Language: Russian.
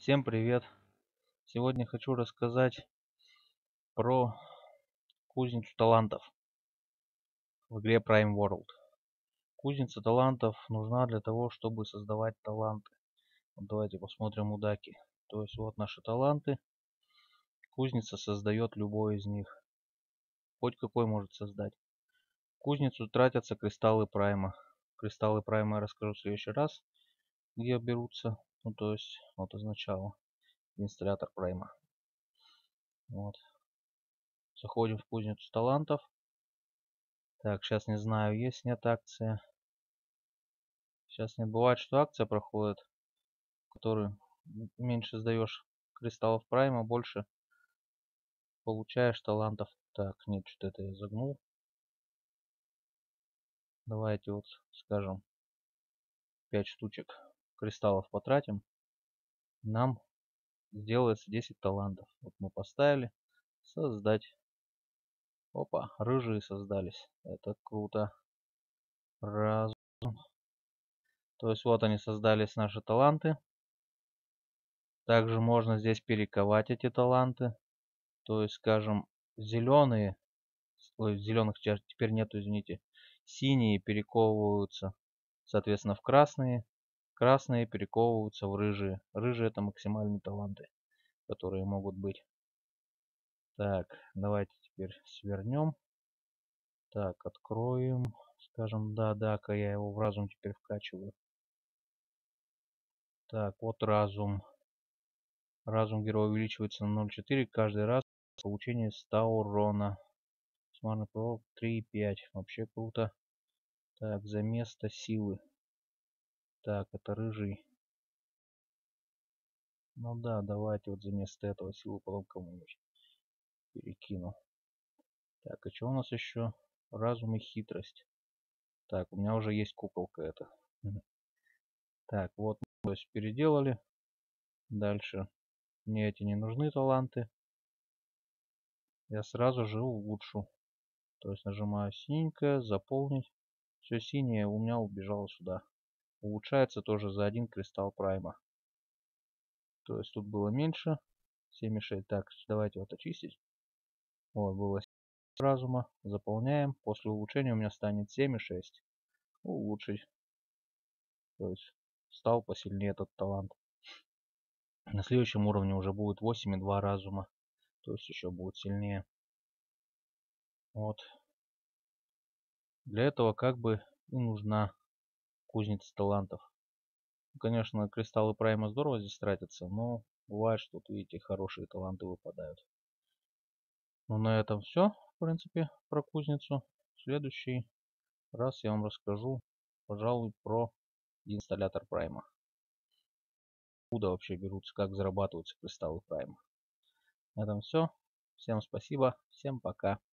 Всем привет! Сегодня хочу рассказать про кузницу талантов в игре Prime World. Кузница талантов нужна для того, чтобы создавать таланты. Вот давайте посмотрим у Даки. То есть вот наши таланты. Кузница создает любой из них. Хоть какой может создать. В кузницу тратятся кристаллы Прайма. Кристаллы Прайма я расскажу в следующий раз, где берутся. Ну то есть вот из начала. Инсталлятор Прайма. Вот. Заходим в кузницу талантов. Так, сейчас не знаю, есть нет акция. Сейчас не бывает, что акция проходит, в которой меньше сдаешь кристаллов прайма, больше получаешь талантов. Так, нет, что-то это я загнул. Давайте вот, скажем, 5 штучек кристаллов потратим. Нам сделается 10 талантов. Вот мы поставили. Создать. Опа, рыжие создались. Это круто. Раз. То есть вот они создались, наши таланты. Также можно здесь перековать эти таланты. То есть, скажем, зеленые, зеленых теперь нету, извините, синие перековываются, соответственно, в красные, красные перековываются в рыжие. Рыжие это максимальные таланты, которые могут быть. Так, давайте теперь свернем. Так, откроем, скажем, да-ка, я его в разум теперь вкачиваю. Так, вот разум. Разум героя увеличивается на 0,4 каждый раз с получением 100 урона. Смарный провод 3,5. Вообще круто. Так, за место силы. Так, это рыжий. Ну да, давайте вот за место этого силу потом кому-нибудь перекину. Так, и что у нас еще? Разум и хитрость. Так, у меня уже есть куколка эта. Так, вот, то есть переделали. Дальше. Мне эти не нужны таланты. Я сразу же улучшу. То есть нажимаю синенькое, заполнить. Все синее у меня убежало сюда. Улучшается тоже за 1 кристалл прайма. То есть тут было меньше. 7,6. Так, давайте вот очистить. Вот, было 7 разума. Заполняем. После улучшения у меня станет 7,6. Улучшить. То есть стал посильнее этот талант. На следующем уровне уже будет 8,2 разума. То есть еще будет сильнее. Вот. Для этого как бы и нужна кузница талантов. Конечно, кристаллы прайма здорово здесь тратятся, но бывает, что тут, видите, хорошие таланты выпадают. Ну, на этом все, в принципе, про кузницу. В следующий раз я вам расскажу, пожалуй, про инсталлятор прайма. Откуда вообще берутся, как зарабатываются кристаллы прайма. На этом все. Всем спасибо, всем пока.